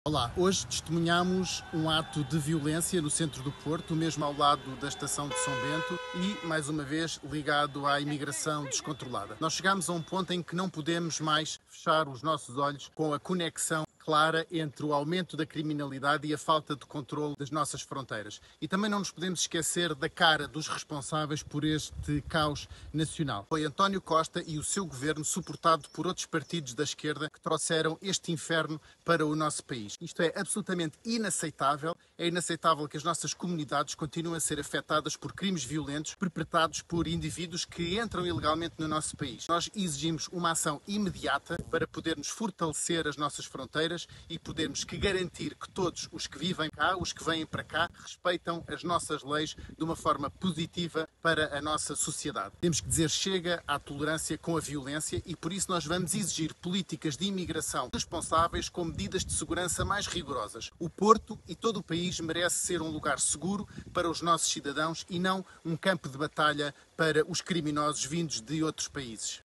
Olá, hoje testemunhamos um ato de violência no centro do Porto, mesmo ao lado da estação de São Bento e, mais uma vez, ligado à imigração descontrolada. Nós chegamos a um ponto em que não podemos mais fechar os nossos olhos com a conexão clara entre o aumento da criminalidade e a falta de controle das nossas fronteiras. E também não nos podemos esquecer da cara dos responsáveis por este caos nacional. Foi António Costa e o seu governo, suportado por outros partidos da esquerda, que trouxeram este inferno para o nosso país. Isto é absolutamente inaceitável. É inaceitável que as nossas comunidades continuem a ser afetadas por crimes violentos perpetrados por indivíduos que entram ilegalmente no nosso país. Nós exigimos uma ação imediata para podermos fortalecer as nossas fronteiras e podermos garantir que todos os que vivem cá, os que vêm para cá, respeitam as nossas leis de uma forma positiva para a nossa sociedade. Temos que dizer chega à tolerância com a violência e por isso nós vamos exigir políticas de imigração responsáveis com medidas de segurança mais rigorosas. O Porto e todo o país merece ser um lugar seguro para os nossos cidadãos e não um campo de batalha para os criminosos vindos de outros países.